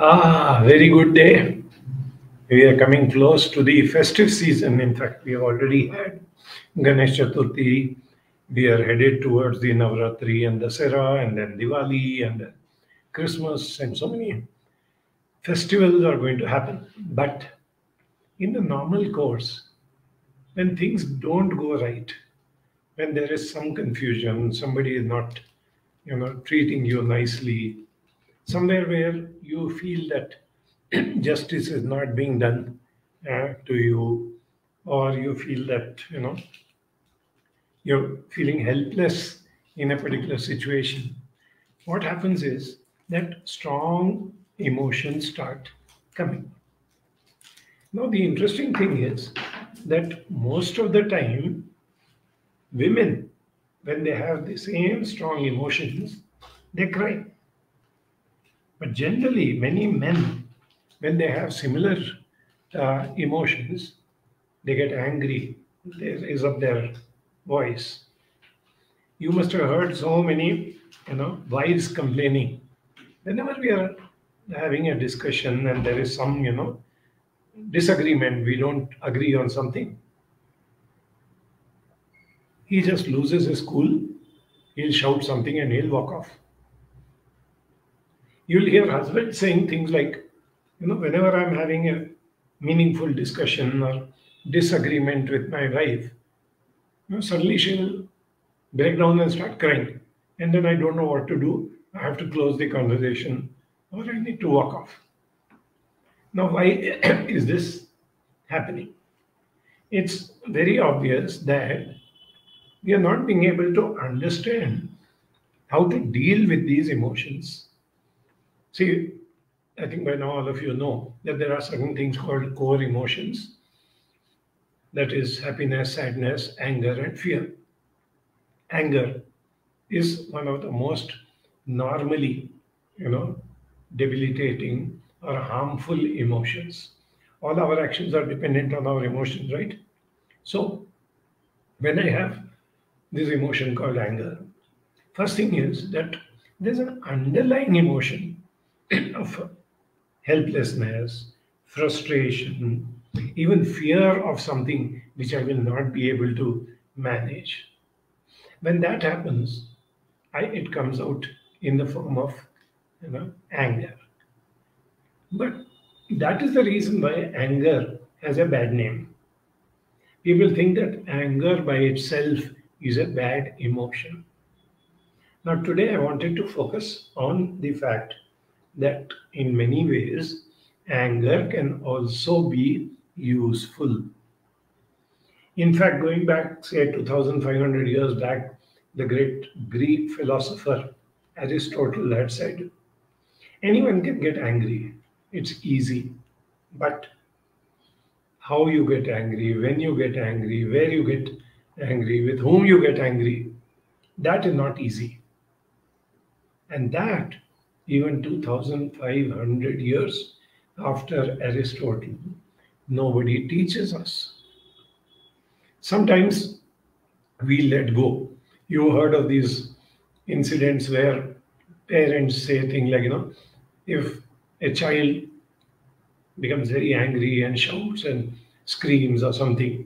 Very good day. We are coming close to the festive season. In fact, we have already had Ganesh Chaturthi. We are headed towards the Navratri and Dasara and then Diwali and then Christmas, and so many festivals are going to happen. But in the normal course, when things don't go right, when there is some confusion, somebody is not, treating you nicely, somewhere where you feel that justice is not being done to you, or you feel that you're feeling helpless in a particular situation, what happens is that strong emotions start coming. Now the interesting thing is that most of the time women, when they have the same strong emotions, they cry. But generally, many men, when they have similar emotions, they get angry, they raise up their voice. You must have heard so many, wives complaining. Whenever we are having a discussion and there is some, disagreement, we don't agree on something, he just loses his cool, he'll shout something and he'll walk off. You'll hear husbands saying things like, whenever I'm having a meaningful discussion or disagreement with my wife, suddenly she'll break down and start crying. And then I don't know what to do. I have to close the conversation or I need to walk off. Now, why is this happening? It's very obvious that we are not being able to understand how to deal with these emotions. See, I think by now all of you know that there are certain things called core emotions, that is happiness, sadness, anger, and fear. Anger is one of the most normally, you know, debilitating or harmful emotions. All our actions are dependent on our emotions, right? So when I have this emotion called anger, first thing is that there's an underlying emotion of helplessness, frustration, even fear of something which I will not be able to manage. When that happens, it comes out in the form of anger. But that is the reason why anger has a bad name. People think that anger by itself is a bad emotion. Now, today I wanted to focus on the fact that in many ways, anger can also be useful. In fact, going back, say, 2,500 years back, the great Greek philosopher Aristotle had said, anyone can get angry. It's easy. But how you get angry, when you get angry, where you get angry, with whom you get angry, that is not easy. And that, even 2,500 years after Aristotle, nobody teaches us. Sometimes we let go. You heard of these incidents where parents say things like, if a child becomes very angry and shouts and screams or something,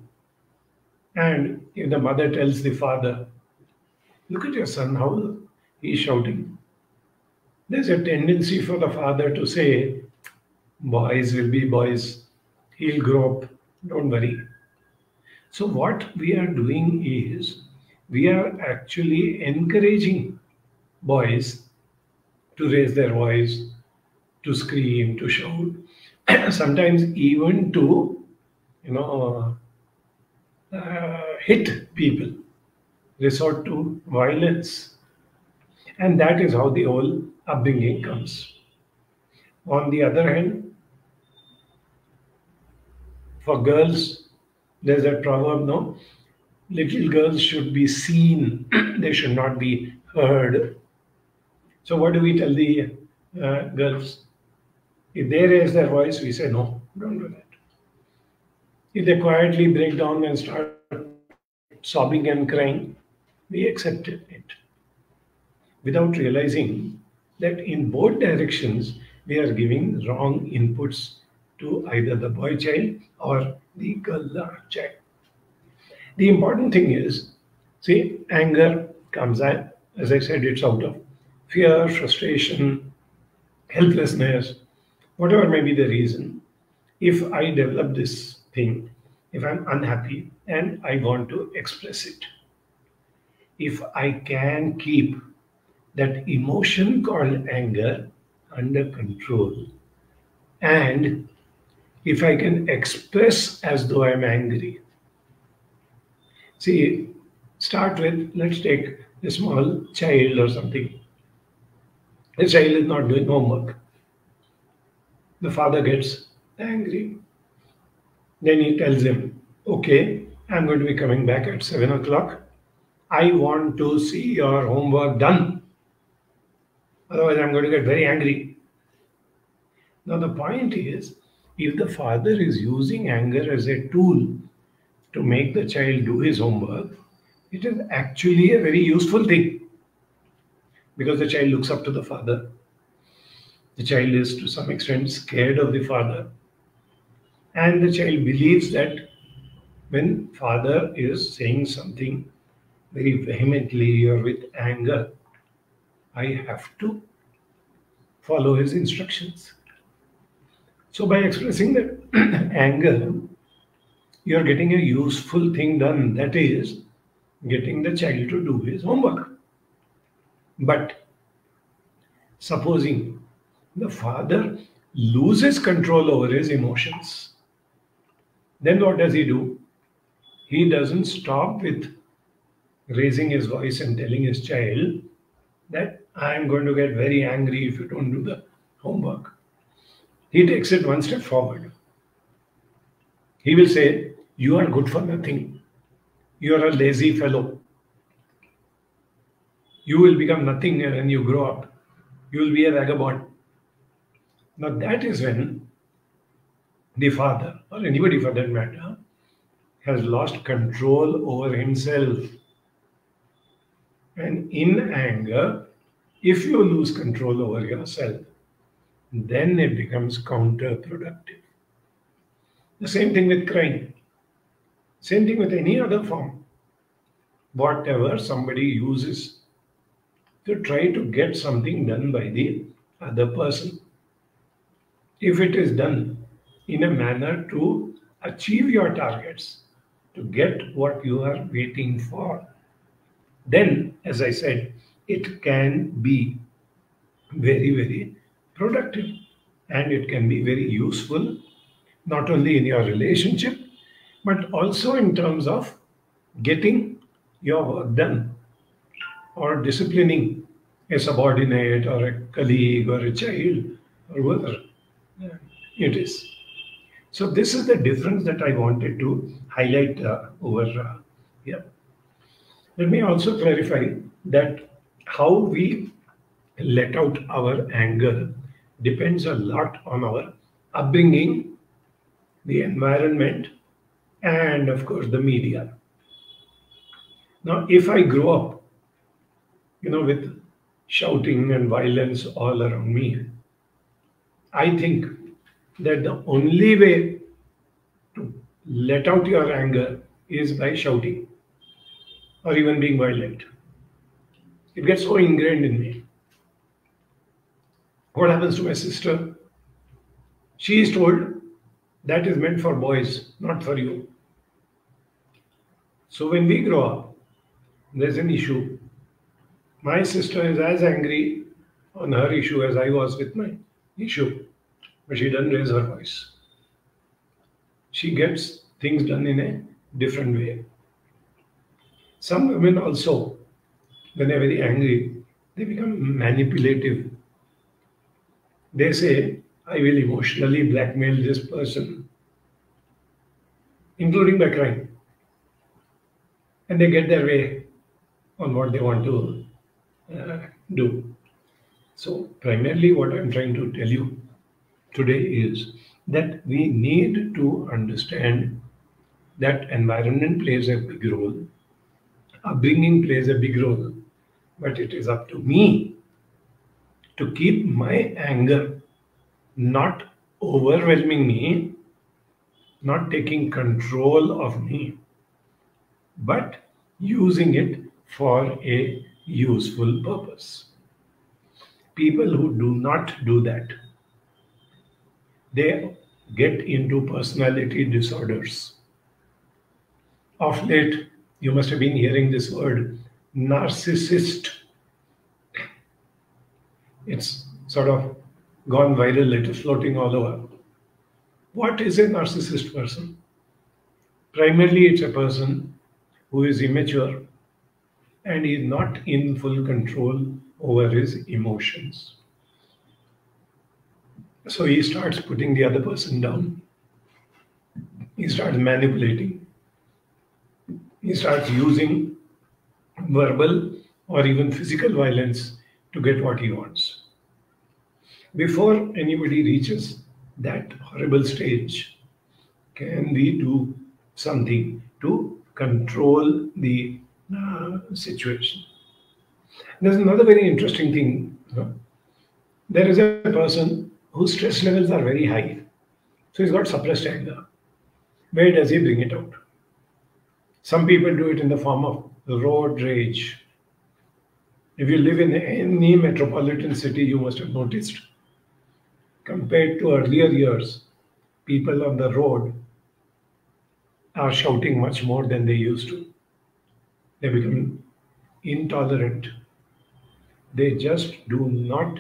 and if the mother tells the father, look at your son, how he's shouting. There's a tendency for the father to say, boys will be boys, he'll grow up, don't worry. So, what we are doing is we are actually encouraging boys to raise their voice, to scream, to shout, sometimes even to, hit people, resort to violence. And that is how the whole upbringing comes. On the other hand, for girls, there's a proverb, no? Little girls should be seen, they should not be heard. So, what do we tell the girls? If they raise their voice, we say, no, don't do that. If they quietly break down and start sobbing and crying, we accept it without realizing that in both directions we are giving wrong inputs to either the boy child or the girl child. The important thing is, see, anger comes out, as I said, it's out of fear, frustration, helplessness, whatever may be the reason. If I develop this thing, if I'm unhappy and I want to express it, if I can keep that emotion called anger under control, and if I can express as though I'm angry. See, start with, let's take a small child or something. The child is not doing homework. The father gets angry. Then he tells him, okay, I'm going to be coming back at 7 o'clock. I want to see your homework done. Otherwise, I'm going to get very angry. Now, the point is, if the father is using anger as a tool to make the child do his homework, it is actually a very useful thing because the child looks up to the father. The child is to some extent scared of the father, and the child believes that when father is saying something very vehemently or with anger, I have to follow his instructions. So by expressing that anger, you're getting a useful thing done, that is, getting the child to do his homework. But supposing the father loses control over his emotions, then what does he do? He doesn't stop with raising his voice and telling his child that I'm going to get very angry if you don't do the homework. He takes it one step forward. He will say, you are good for nothing. You are a lazy fellow. You will become nothing when you grow up. You will be a vagabond. Now that is when the father, or anybody for that matter, has lost control over himself. And in anger, if you lose control over yourself, then it becomes counterproductive. The same thing with crying. Same thing with any other form. Whatever somebody uses to try to get something done by the other person. If it is done in a manner to achieve your targets, to get what you are waiting for, then, as I said, it can be very, very productive and it can be very useful, not only in your relationship, but also in terms of getting your work done or disciplining a subordinate or a colleague or a child or whoever it is. So this is the difference that I wanted to highlight over here. Let me also clarify that how we let out our anger depends a lot on our upbringing, the environment, and of course the media. Now, if I grow up, with shouting and violence all around me, I think that the only way to let out your anger is by shouting or even being violent. It gets so ingrained in me. What happens to my sister? She is told that is meant for boys, not for you. So when we grow up, there's an issue. My sister is as angry on her issue as I was with my issue, but she doesn't raise her voice. She gets things done in a different way. Some women also, when they're very angry, they become manipulative. They say, I will emotionally blackmail this person, including by crying. And they get their way on what they want to do. So, primarily, what I'm trying to tell you today is that we need to understand that environment plays a big role, upbringing plays a big role, but it is up to me to keep my anger not overwhelming me, not taking control of me, but using it for a useful purpose. People who do not do that, they get into personality disorders. Of late, you must have been hearing this word, narcissist. It's sort of gone viral, it is floating all over. What is a narcissist person? Primarily, it's a person who is immature and is not in full control over his emotions. So he starts putting the other person down. He starts manipulating. He starts using verbal or even physical violence to get what he wants. Before anybody reaches that horrible stage, can we do something to control the situation? There's another very interesting thing. There is a person whose stress levels are very high. So he's got suppressed anger. Where does he bring it out? Some people do it in the form of road rage. If you live in any metropolitan city, you must have noticed, compared to earlier years, people on the road are shouting much more than they used to. They become intolerant. They just do not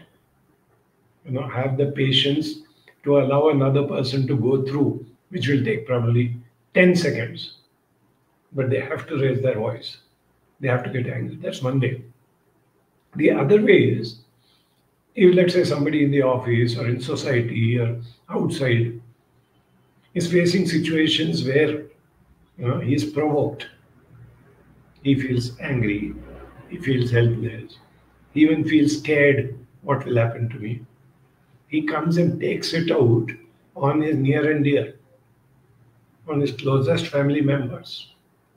have the patience to allow another person to go through, which will take probably 10 seconds. But they have to raise their voice. They have to get angry. That's one way. The other way is, if let's say somebody in the office or in society or outside is facing situations where he is provoked, he feels angry, he feels helpless, he even feels scared what will happen to me. He comes and takes it out on his near and dear, on his closest family members.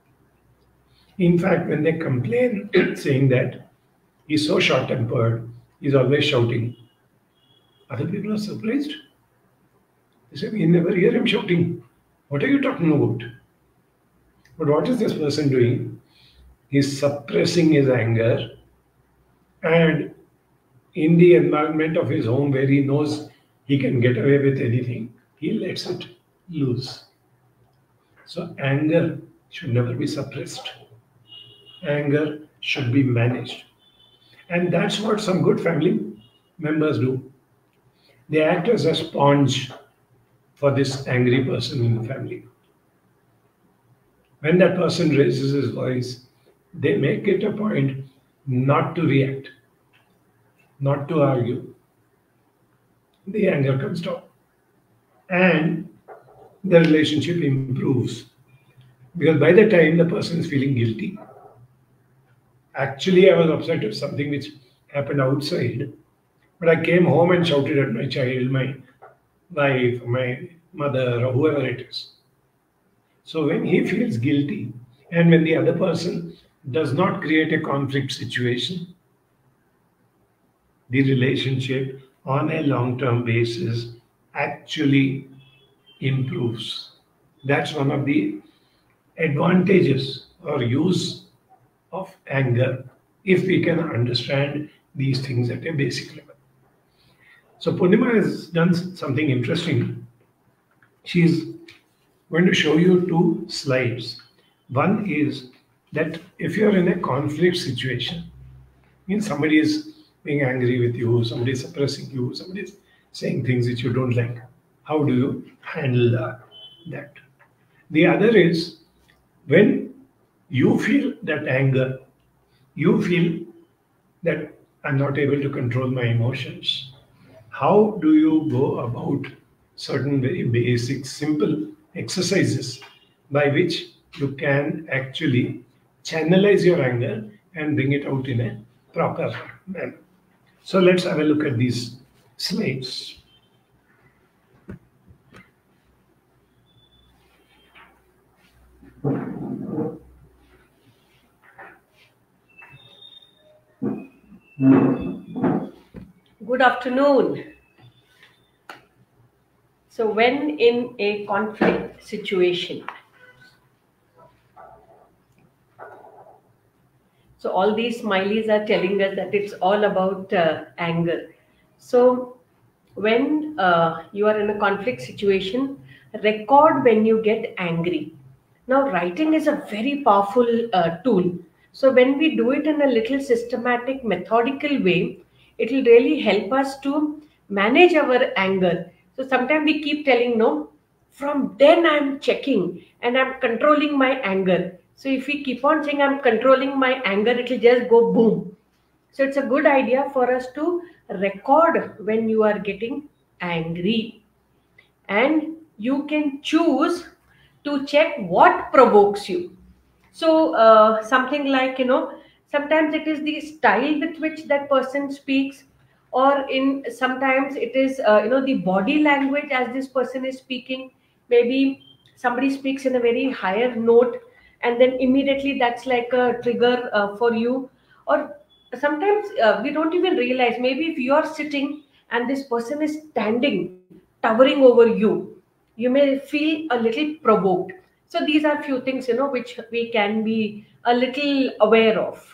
In fact, when they complain, saying that he's so short tempered, he's always shouting, other people are surprised. They say, we never hear him shouting. What are you talking about? But what is this person doing? He's suppressing his anger, and in the environment of his home where he knows he can get away with anything, he lets it loose. So anger should never be suppressed. Anger should be managed. And that's what some good family members do. They act as a sponge for this angry person in the family. When that person raises his voice, they make it a point not to react, not to argue. The anger comes down. And the relationship improves. Because by the time the person is feeling guilty, actually I was upset at something which happened outside, but I came home and shouted at my child, my wife, my mother, or whoever it is. So when he feels guilty, and when the other person does not create a conflict situation, the relationship on a long-term basis actually improves. That's one of the advantages or use of anger if we can understand these things at a basic level. So Purnima has done something interesting. She's going to show you two slides. One is that if you're in a conflict situation, means somebody is being angry with you, somebody is suppressing you, somebody is saying things which you don't like. How do you handle that? The other is when you feel that anger, you feel that I'm not able to control my emotions. How do you go about certain very basic, simple exercises by which you can actually channelize your anger and bring it out in a proper manner? So let's have a look at these slides. Good afternoon. So when in a conflict situation, so all these smileys are telling us that it's all about anger. So when you are in a conflict situation, record when you get angry. Now, writing is a very powerful tool. So when we do it in a little systematic, methodical way, it will really help us to manage our anger. So sometimes we keep telling no, from then I'm checking and I'm controlling my anger. So if we keep on saying I'm controlling my anger, it will just go boom. So it's a good idea for us to record when you are getting angry, and you can choose to check what provokes you. So something like, sometimes it is the style with which that person speaks, or in sometimes it is the body language as this person is speaking. Maybe somebody speaks in a very higher note, and then immediately that's like a trigger for you. Or sometimes we don't even realize, maybe if you are sitting and this person is standing towering over you, you may feel a little provoked. So these are few things, which we can be a little aware of.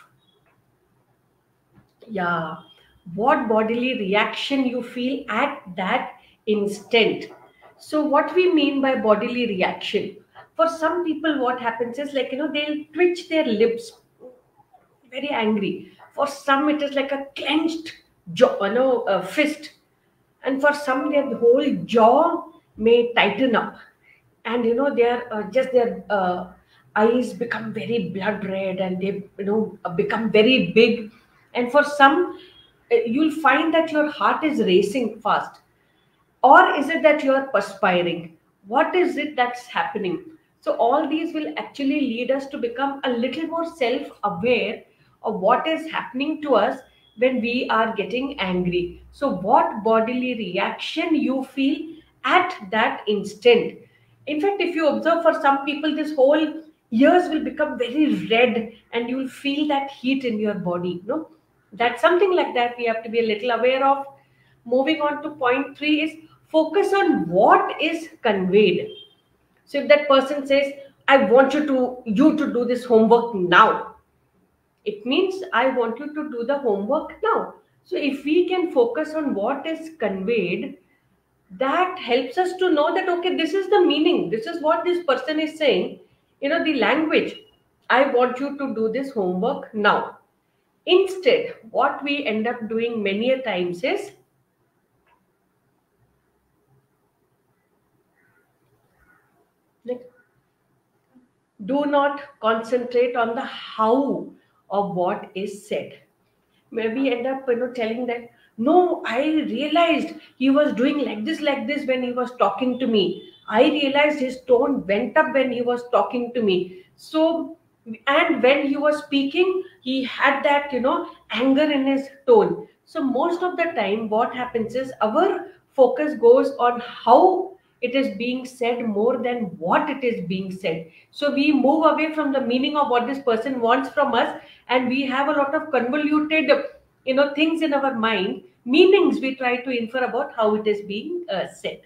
Yeah. What bodily reaction you feel at that instant. So what we mean by bodily reaction, for some people what happens is, like, they'll twitch their lips, very angry. For some it is like a clenched jaw, a fist. And for some their whole jaw may tighten up, and their just their eyes become very blood red, and they become very big. And for some, you'll find that your heart is racing fast. Or is it that you're perspiring? What is it that's happening? So all these will actually lead us to become a little more self aware of what is happening to us when we are getting angry. So what bodily reaction you feel at that instant. In fact, if you observe, for some people this whole ears will become very red, and you will feel that heat in your body. No, that's something like that we have to be a little aware of. Moving on to point 3 is focus on what is conveyed. So if that person says, I want you to do this homework now, it means I want you to do the homework now. So if we can focus on what is conveyed, that helps us to know that, okay, this is the meaning, this is what this person is saying. The language, I want you to do this homework now. Instead, what we end up doing many a times is, like, do not concentrate on the how of what is said. Maybe end up telling that, no, I realized he was doing like this when he was talking to me. I realized his tone went up when he was talking to me. So, and when he was speaking, he had that anger in his tone. So most of the time what happens is, our focus goes on how it is being said more than what it is being said. So we move away from the meaning of what this person wants from us, and we have a lot of convoluted things in our mind, meanings we try to infer about how it is being said.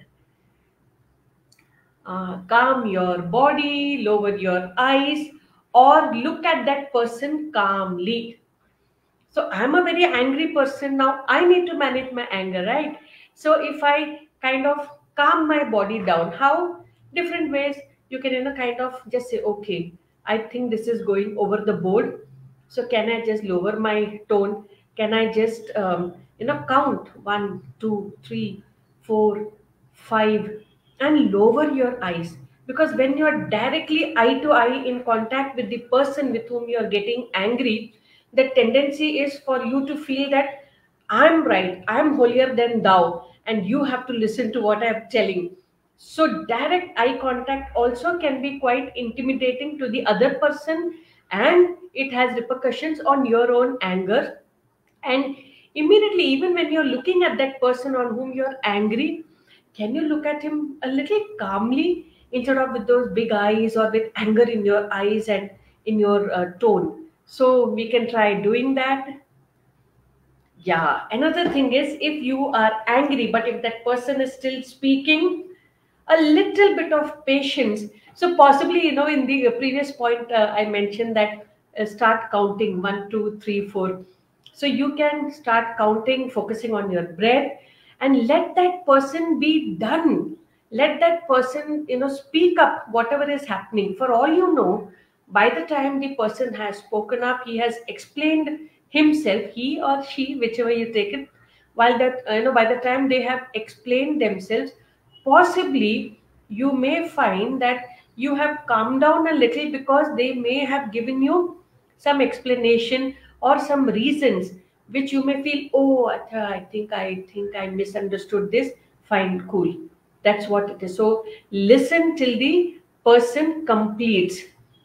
Calm your body, lower your eyes, or look at that person calmly. So I'm a very angry person now. I need to manage my anger, right? So if I kind of calm my body down, how? Different ways. You can, kind of just say, okay, I think this is going over the board. So can I just lower my tone? Can I just, count 1, 2, 3, 4, 5, and lower your eyes? Because when you're directly eye to eye in contact with the person with whom you're getting angry, the tendency is for you to feel that I'm right, I'm holier than thou, and you have to listen to what I'm telling. So, direct eye contact also can be quite intimidating to the other person, and it has repercussions on your own anger. And immediately, even when you're looking at that person on whom you're angry, can you look at him a little calmly instead of with those big eyes or with anger in your eyes and in your tone? So we can try doing that. Yeah. Another thing is, if you are angry, but if that person is still speaking, a little bit of patience. So possibly, in the previous point, I mentioned that start counting 1, 2, 3, 4. So you can start counting, focusing on your breath, and let that person be done. Let that person, speak up whatever is happening. For all you know, by the time the person has spoken up, he has explained himself, he or she, whichever you take it. While that, by the time they have explained themselves, possibly you may find that you have calmed down a little, because they may have given you some explanation or some reasons which you may feel, oh, I think I misunderstood this. Fine, cool, that's what it is. So listen till the person completes.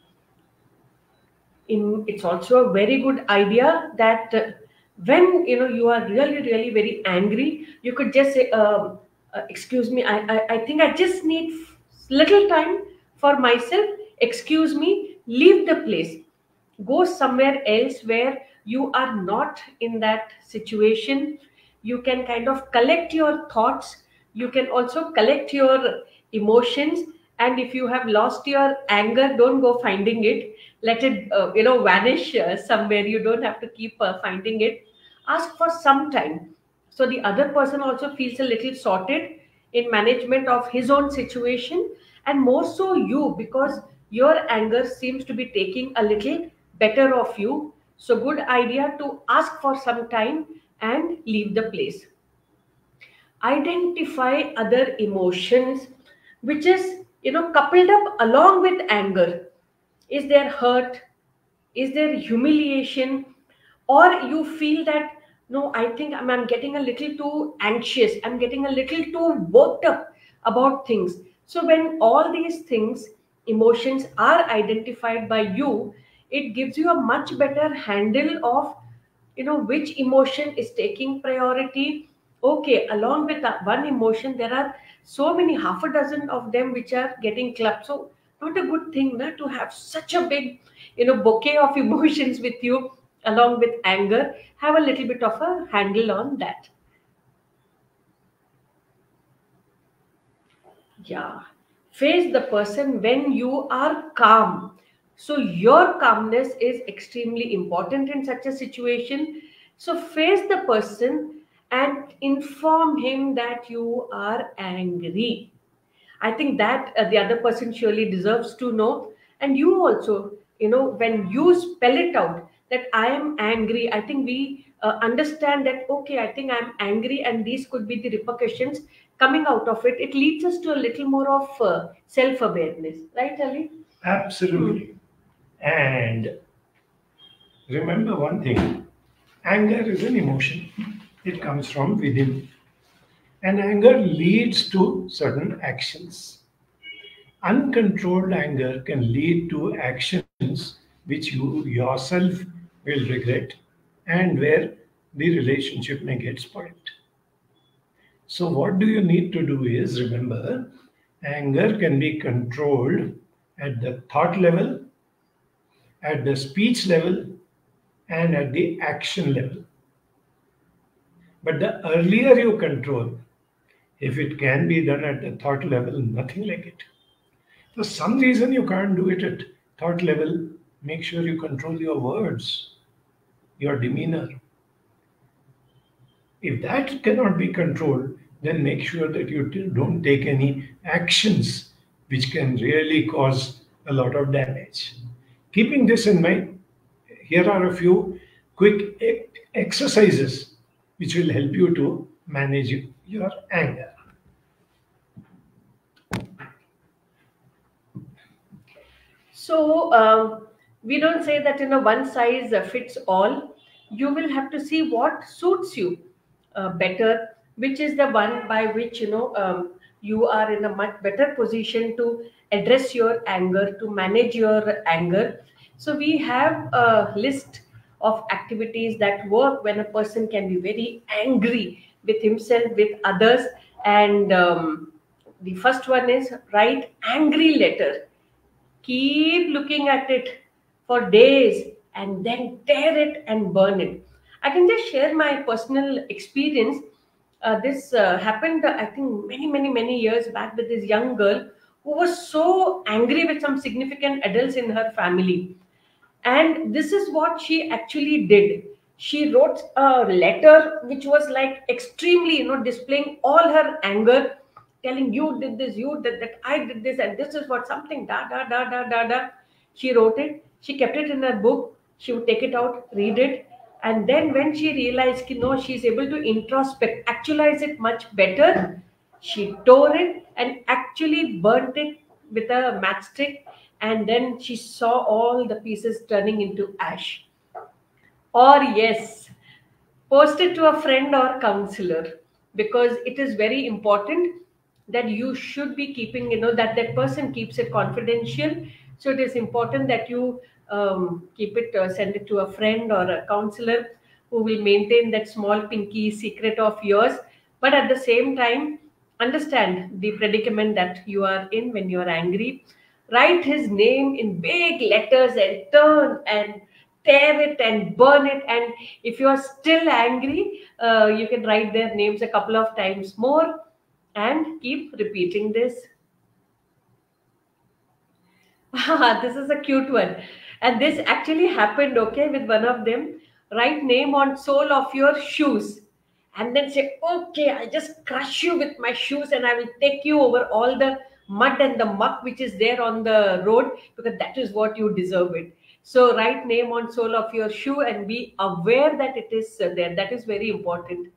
It's also a very good idea that when you are really really very angry, you could just say, excuse me, I think I just need little time for myself. Excuse me, leave the place, go somewhere else where you are not in that situation. You can kind of collect your thoughts, you can also collect your emotions. And if you have lost your anger, don't go finding it. Let it vanish somewhere. You don't have to keep finding it. Ask for some time, so the other person also feels a little sorted in management of his own situation, and more so you, because your anger seems to be taking a little better of you. So good idea to ask for some time and leave the place. Identify other emotions which is coupled up along with anger. Is there hurt? Is there humiliation? Or you feel that, no, I think I'm getting a little too anxious, I'm getting a little too worked up about things. So when all these things, emotions, are identified by you, it gives you a much better handle of which emotion is taking priority. Okay, along with that one emotion, there are so many, half a dozen of them which are getting clubbed. So not a good thing, na, to have such a big bouquet of emotions with you along with anger. Have a little bit of a handle on that. Yeah. Face the person when you are calm. So your calmness is extremely important in such a situation. So face the person and inform him that you are angry. I think that the other person surely deserves to know. And you also, when you spell it out that I am angry, I think we understand that, okay, I think I'm angry and these could be the repercussions coming out of it. It leads us to a little more of self awareness. Right, Ali? Hmm. Absolutely. And remember one thing, anger is an emotion, it comes from within. And anger leads to certain actions. Uncontrolled anger can lead to actions which you yourself will regret and where the relationship may get spoiled. So, what do you need to do is remember anger can be controlled at the thought level, at the speech level, and at the action level. But the earlier you control, if it can be done at the thought level, nothing like it. For some reason you can't do it at thought level, make sure you control your words, your demeanor. If that cannot be controlled, then make sure that you don't take any actions which can really cause a lot of damage. Keeping this in mind, here are a few quick exercises which will help you to manage your anger. So we don't say that one size fits all. You will have to see what suits you better, which is the one by which you are in a much better position to address your anger, to manage your anger. So we have a list of activities that work when a person can be very angry with himself, with others, and the first one is write angry letter. Keep looking at it for days and then tear it and burn it. I can just share my personal experience. This happened, I think, many years back with this young girl who was so angry with some significant adults in her family. And this is what she actually did. She wrote a letter which was like extremely, displaying all her anger, telling you did this, you did that, I did this, and this is what something da da da da da da. She wrote it. She kept it in her book. She would take it out, read it, and then when she realized, she's able to introspect, actualize it much better, she tore it and actually burnt it with a matchstick, and then she saw all the pieces turning into ash. Or, yes, post it to a friend or counselor, because it is very important that you should be keeping, that person keeps it confidential. So it is important that you keep it, send it to a friend or a counselor who will maintain that small pinky secret of yours. But at the same time, understand the predicament that you are in when you are angry. Write his name in big letters and turn and tear it and burn it. And if you are still angry, you can write their names a couple of times more and keep repeating this. This is a cute one. And this actually happened, okay, with one of them. Write name on sole of your shoes. And then say, okay, I just crush you with my shoes and I will take you over all the mud and the muck which is there on the road, because that is what you deserve it. So write name on sole of your shoe and be aware that it is there. That is very important.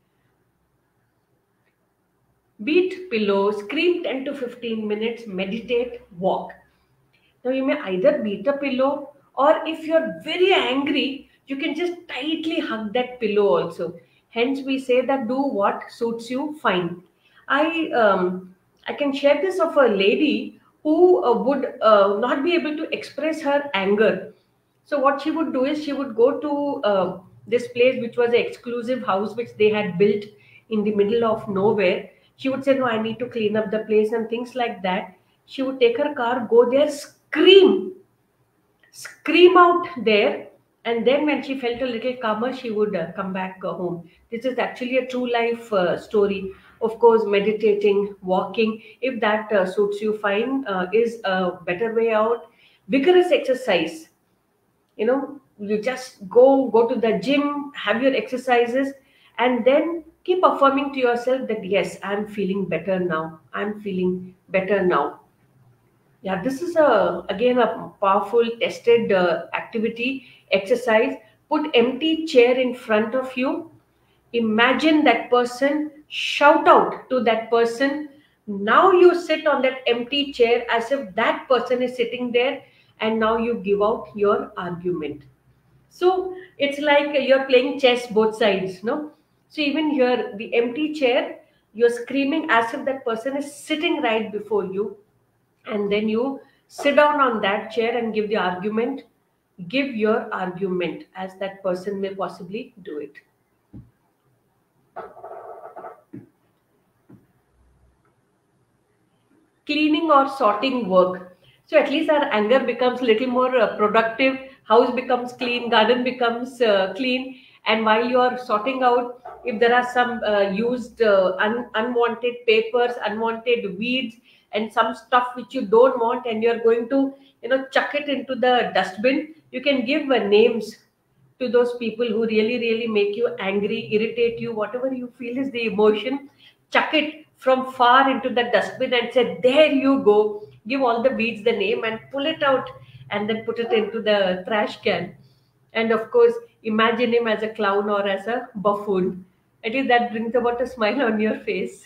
Beat pillow, scream 10 to 15 minutes, meditate, walk. Now, you may either beat a pillow, or if you're very angry, you can just tightly hug that pillow also. Hence, we say that do what suits you, fine. I I can share this of a lady who would not be able to express her anger. So what she would do is she would go to this place, which was an exclusive house which they had built in the middle of nowhere. She would say, "No, I need to clean up the place," and things like that. She would take her car, go there, scream out there, and then when she felt a little calmer, she would come back home. This is actually a true life story. Of course, meditating, walking, if that suits you, fine, is a better way out. Vigorous exercise, you just go to the gym, have your exercises, and then keep affirming to yourself that yes, I'm feeling better now, I'm feeling better now. Yeah, this is a again a powerful tested activity exercise. Put empty chair in front of you. Imagine that person. Shout out to that person. Now you sit on that empty chair as if that person is sitting there, and now you give out your argument. So it's like you're playing chess both sides, no? So even here, the empty chair, you're screaming as if that person is sitting right before you, and then you sit down on that chair and give the argument. Give your argument as that person may possibly do it. Cleaning or sorting work. So at least our anger becomes a little more productive. House becomes clean, garden becomes clean, and while you are sorting out, if there are some used unwanted papers, unwanted weeds, and some stuff which you don't want, and you're going to chuck it into the dustbin, you can give names to those people who really make you angry, irritate you, whatever you feel is the emotion. Chuck it from far into the dustbin and say, there you go. Give all the weeds the name and pull it out, and then put it into the trash can. And of course, imagine him as a clown or as a buffoon. At least that brings about a smile on your face.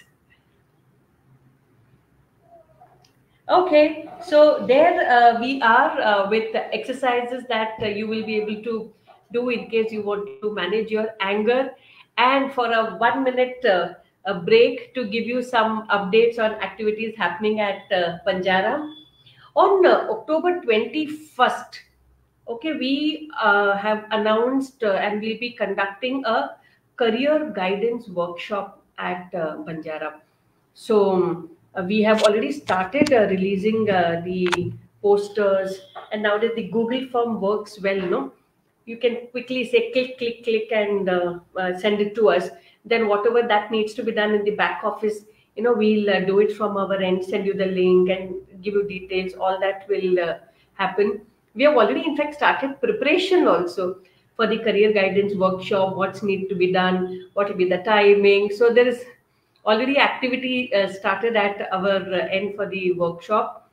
Okay, so there we are with the exercises that you will be able to do in case you want to manage your anger. And for a 1 minute a break to give you some updates on activities happening at Banjara. On October 21st, okay, we have announced and we'll be conducting a career guidance workshop at Banjara. So we have already started releasing the posters, and nowadays the Google form works well. No, you can quickly say click, click, click, and send it to us. Then whatever that needs to be done in the back office, we'll do it from our end, send you the link and give you details. All that will happen. We have already in fact started preparation also for the career guidance workshop, what's need to be done, what will be the timing. So there is already activity started at our end for the workshop.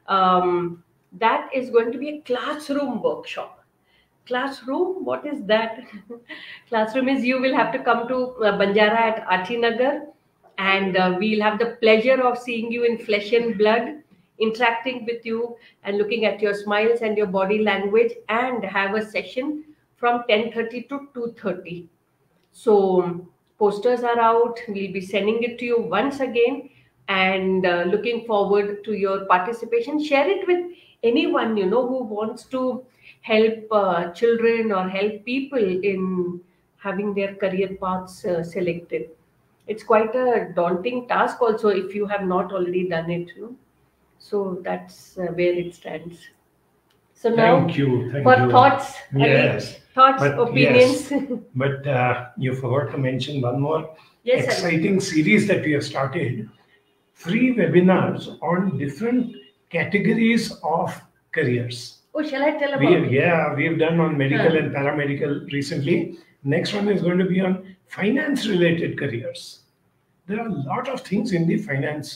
That is going to be a classroom workshop. Classroom, what is that? Classroom is you will have to come to Banjara at Nagar, and we'll have the pleasure of seeing you in flesh and blood, interacting with you and looking at your smiles and your body language, and have a session from 10:30 to 2:30. So posters are out. We'll be sending it to you once again, and looking forward to your participation. Share it with anyone who wants to help children or help people in having their career paths selected. It's quite a daunting task also if you have not already done it. So that's where it stands. So now, Thank you. Thank for you. thoughts, Ali, Yes. thoughts, But opinions. yes, but you forgot to mention one more Yes, Ali. exciting series that we have started. Free webinars on different categories of careers. Oh, shall I tell about it? We've done on medical Huh. and paramedical recently. Next one is going to be on finance related careers. There are a lot of things in the finance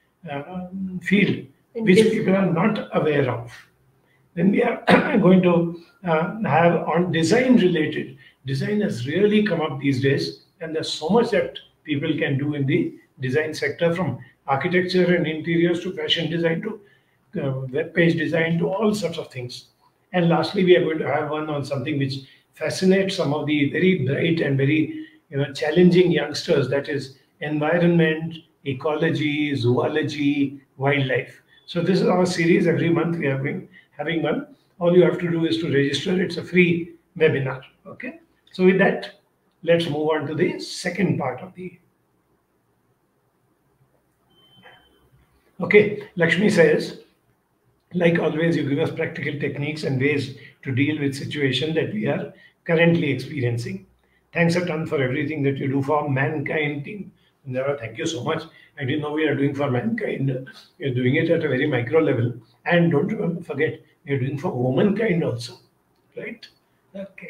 field In which this- people are not aware of. Then we are going to have on design related. Design has really come up these days, and there's so much that people can do in the design sector, from architecture and interiors to fashion design to web page design to all sorts of things. And lastly, we are going to have one on something which fascinates some of the very bright and very challenging youngsters. That is environment, ecology, zoology, wildlife. So this is our series. Every month we are having one. All you have to do is to register. It's a free webinar. Okay. So with that, let's move on to the second part of the. Okay, Lakshmi says, like always, you give us practical techniques and ways to deal with situation that we are currently experiencing. Thanks a ton for everything that you do for mankind team. Indira, thank you so much. I didn't know we are doing for mankind. You're doing it at a very micro level. And don't forget, you're doing for womankind also. Right? Okay.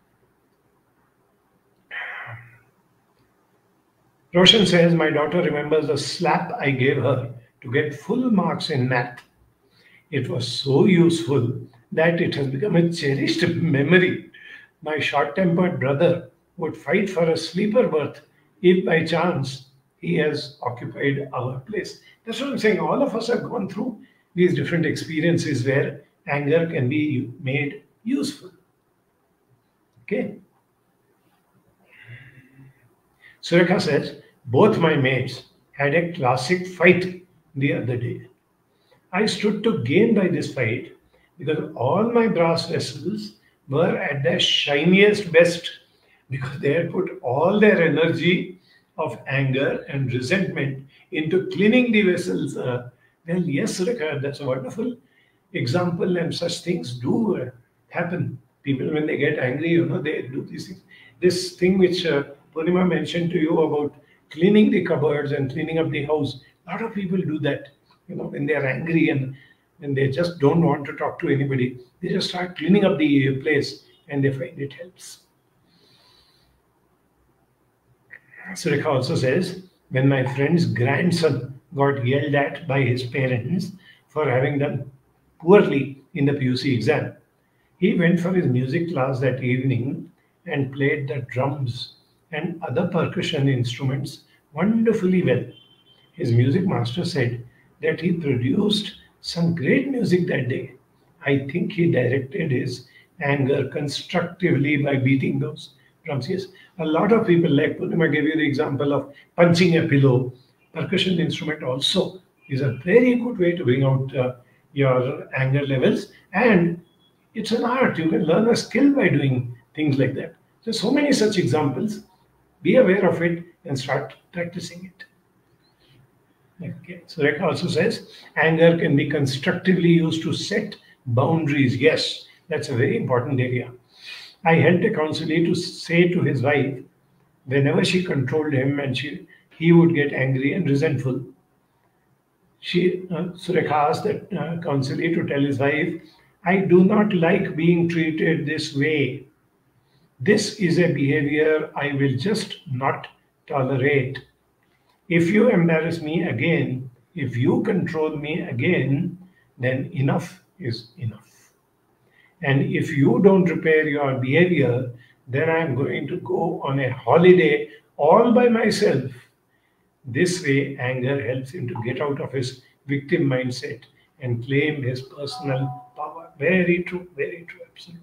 Roshan says, my daughter remembers the slap I gave her to get full marks in math. It was so useful that it has become a cherished memory. My short tempered brother would fight for a sleeper berth if by chance he has occupied our place. That's what I'm saying. All of us have gone through these different experiences where anger can be made useful. Okay. Surekha says, both my mates had a classic fight the other day. I stood to gain by this fight because all my brass vessels were at their shiniest best, because they had put all their energy of anger and resentment into cleaning the vessels. Well, yes, Rekha, that's a wonderful example, and such things do happen. People, when they get angry, they do these things. This thing which Purnima mentioned to you about cleaning the cupboards and cleaning up the house, a lot of people do that. When they are angry and when they just don't want to talk to anybody, they just start cleaning up the place and they find it helps. Surekha also says, when my friend's grandson got yelled at by his parents for having done poorly in the PUC exam, he went for his music class that evening and played the drums and other percussion instruments wonderfully well. His music master said that he produced some great music that day. I think he directed his anger constructively by beating those drums. Yes, a lot of people, like Purnima gave you the example of punching a pillow. Percussion instrument also is a very good way to bring out your anger levels, and it's an art. You can learn a skill by doing things like that. So many such examples. Be aware of it and start practicing it. Okay. So Rekha also says, anger can be constructively used to set boundaries. Yes, that's a very important area. I helped a counselor to say to his wife whenever she controlled him and he would get angry and resentful, Surekha asked that counselor to tell his wife, I do not like being treated this way. This is a behavior I will just not tolerate. If you embarrass me again, if you control me again, then enough is enough. And if you don't repair your behavior, then I am going to go on a holiday all by myself. This way, anger helps him to get out of his victim mindset and claim his personal power. Very true, absolutely.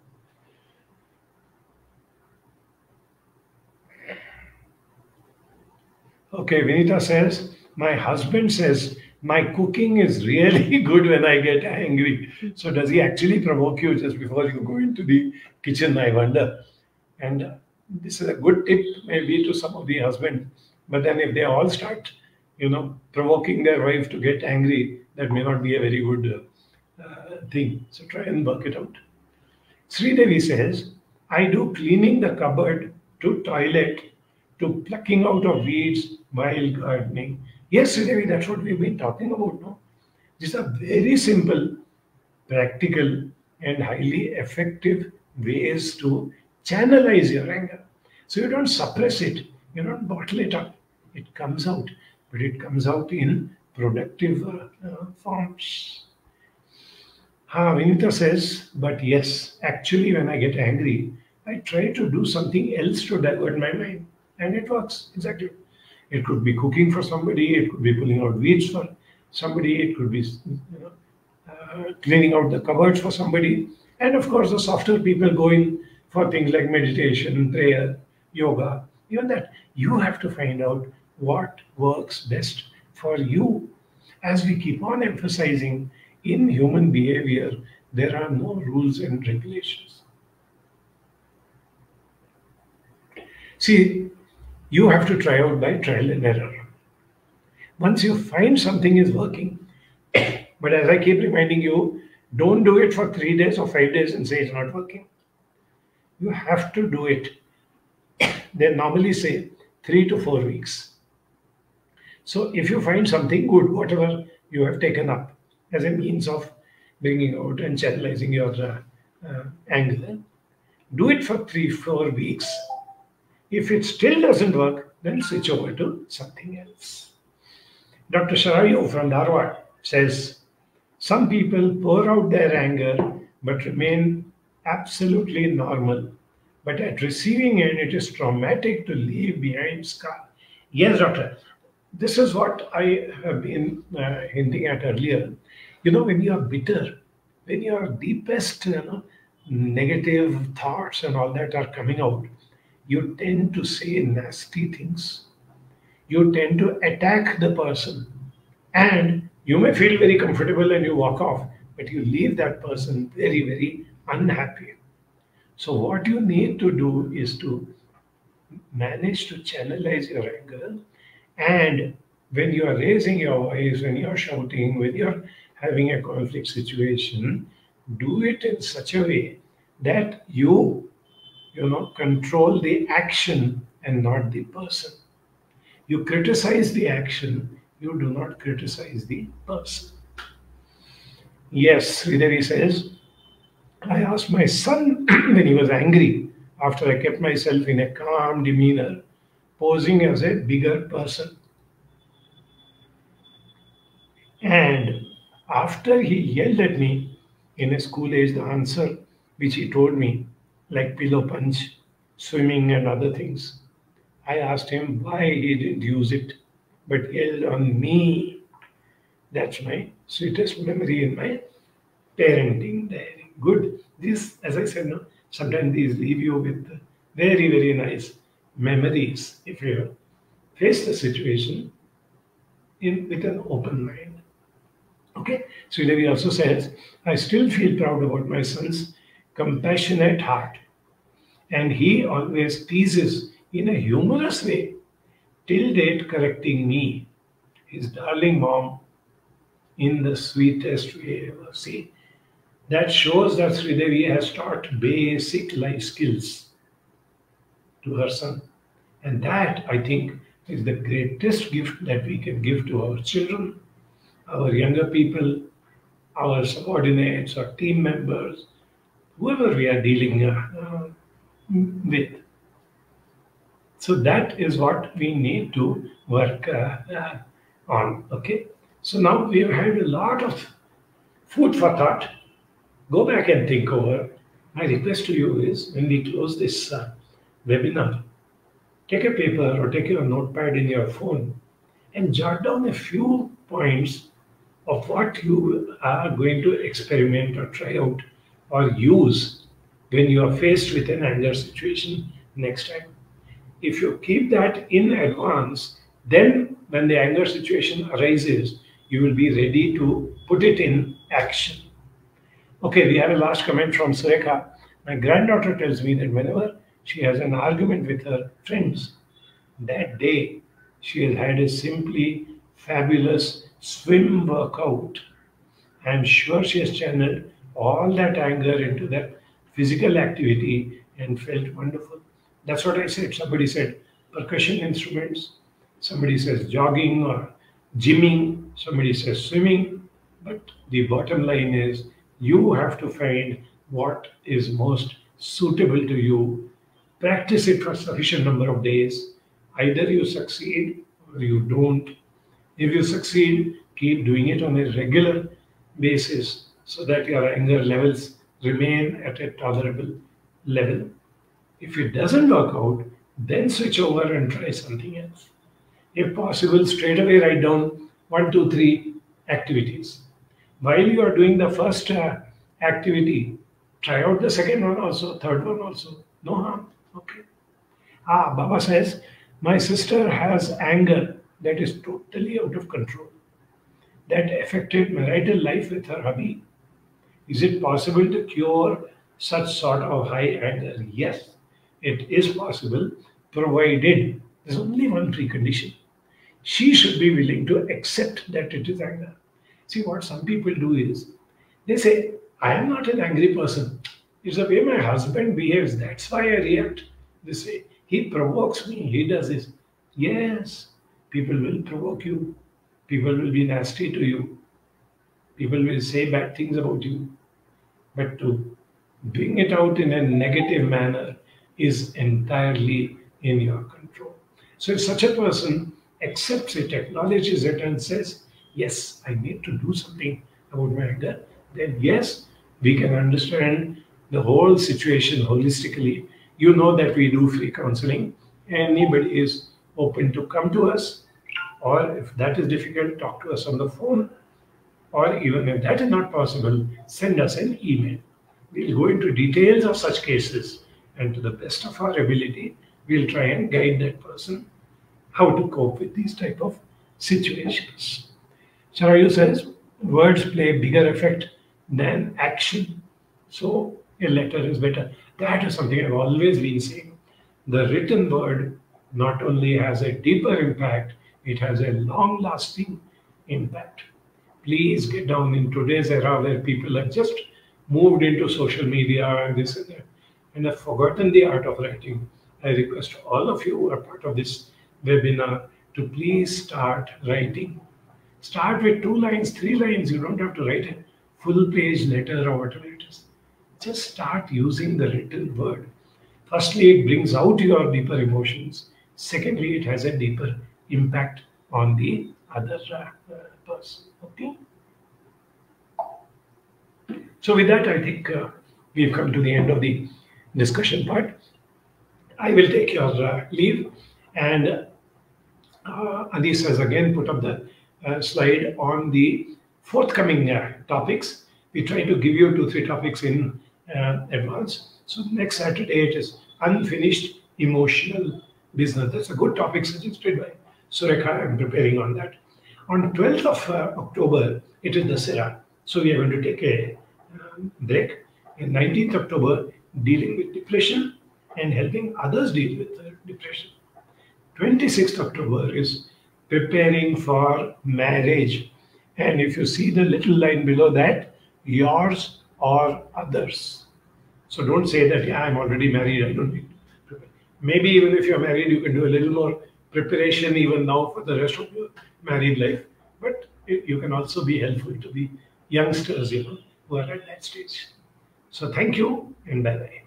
Okay, Vinita says, my husband says my cooking is really good when I get angry. So does he actually provoke you just before you go into the kitchen, I wonder? And this is a good tip maybe to some of the husbands. But then if they all start, provoking their wife to get angry, that may not be a very good thing. So try and work it out. Sridevi says, I do cleaning the cupboard to toilet to plucking out of weeds while gardening. Yes, Sridevi, that's what we've been talking about, no? These are very simple, practical, and highly effective ways to channelize your anger. So you don't suppress it, you don't bottle it up. It comes out, but it comes out in productive forms. Vinita says, but yes, actually, when I get angry, I try to do something else to divert my mind. And it works, exactly. It could be cooking for somebody, it could be pulling out weeds for somebody, it could be cleaning out the cupboards for somebody. And of course, the softer people go in for things like meditation, prayer, yoga, even that. You have to find out what works best for you. As we keep on emphasizing, in human behavior, there are no rules and regulations. See, you have to try out by trial and error. Once you find something is working, but as I keep reminding you, don't do it for 3 days or 5 days and say it's not working. You have to do it. They normally say 3 to 4 weeks. So if you find something good, whatever you have taken up as a means of bringing out and channelizing your anger, do it for 3-4 weeks. If it still doesn't work, then switch over to something else. Dr. Sharayu from Dharwad says, some people pour out their anger but remain absolutely normal. But at receiving end, it is traumatic to leave behind scar. Yes, doctor. This is what I have been hinting at earlier. When you are bitter, when your deepest negative thoughts and all that are coming out, you tend to say nasty things. You tend to attack the person. And you may feel very comfortable and you walk off, but you leave that person very, very unhappy. So what you need to do is to manage to channelize your anger. And when you are raising your voice, when you are shouting, when you are having a conflict situation, do it in such a way that you control the action and not the person. You criticize the action, you do not criticize the person. Yes, Sridevi says, I asked my son when he was angry, after I kept myself in a calm demeanor, posing as a bigger person. And after he yelled at me in a school age, the answer which he told me, like pillow punch, swimming, and other things, I asked him why he didn't use it, but yelled on me. That's my sweetest memory in my parenting diary. Good. These, as I said, no, sometimes these leave you with very, very nice memories if you face the situation with an open mind. Okay. Sridevi also says, I still feel proud about my son's compassionate heart. And he always teases in a humorous way, till date correcting me, his darling mom, in the sweetest way ever. See, that shows that Sridevi has taught basic life skills to her son. And that, I think, is the greatest gift that we can give to our children, our younger people, our subordinates, our team members, whoever we are dealing with. So that is what we need to work on. Okay. So now we have had a lot of food for thought. Go back and think over. My request to you is when we close this webinar, take a paper or take your notepad in your phone and jot down a few points of what you are going to experiment or try out or use when you are faced with an anger situation next time. If you keep that in advance, then when the anger situation arises, you will be ready to put it in action. Okay, we have a last comment from Surekha. My granddaughter tells me that whenever she has an argument with her friends, that day she has had a simply fabulous swim workout. I am sure she has channeled all that anger into that physical activity and felt wonderful. That's what I said. Somebody said percussion instruments, somebody says jogging or gymming, somebody says swimming. But the bottom line is you have to find what is most suitable to you. Practice it for sufficient number of days. Either you succeed or you don't. If you succeed, keep doing it on a regular basis so that your anger levels remain at a tolerable level. If it doesn't work out, then switch over and try something else. If possible, straight away write down 1, 2, 3 activities. While you are doing the first activity, try out the second one also, third one also. No harm. Okay. Baba says, my sister has anger that is totally out of control. That affected marital life with her hubby. Is it possible to cure such sort of high anger? Yes, it is possible, provided there's only one precondition. She should be willing to accept that it is anger. See, what some people do is they say, I am not an angry person. It's the way my husband behaves. That's why I react this way. He provokes me. He does this. Yes, people will provoke you. People will be nasty to you. People will say bad things about you. But to bring it out in a negative manner is entirely in your control. So if such a person accepts it, acknowledges it, and says, yes, I need to do something about my anger, then yes, we can understand the whole situation holistically. You know that we do free counseling. Anybody is open to come to us, or if that is difficult, talk to us on the phone, or even if that is not possible, send us an email. We'll go into details of such cases, and to the best of our ability, we'll try and guide that person how to cope with these type of situations. Charayu says, words play bigger effect than action. So a letter is better. That is something I've always been saying. The written word not only has a deeper impact, it has a long-lasting impact. Please get down in today's era where people have just moved into social media and this and that, and have forgotten the art of writing. I request all of you who are part of this webinar to please start writing. Start with 2 lines, 3 lines. You don't have to write a full page letter or whatever it is. Just start using the written word. Firstly, it brings out your deeper emotions. Secondly, it has a deeper impact on the other person. Okay. So with that, I think we've come to the end of the discussion part. I will take your leave, and Adis has again put up the slide on the forthcoming topics. We try to give you 2-3 topics in advance. So next Saturday it is unfinished emotional business. That's a good topic suggested by Surekha. I'm preparing on that. On 12th of October, it is Dasera. So we are going to take a break. And 19th October, dealing with depression and helping others deal with depression. 26th October is preparing for marriage. And if you see the little line below that, yours or others. So don't say that, yeah, I'm already married, I don't need to prepare. Maybe even if you're married, you can do a little more preparation even now for the rest of your married life. But you can also be helpful to the youngsters, who are at that stage. So thank you and bye bye.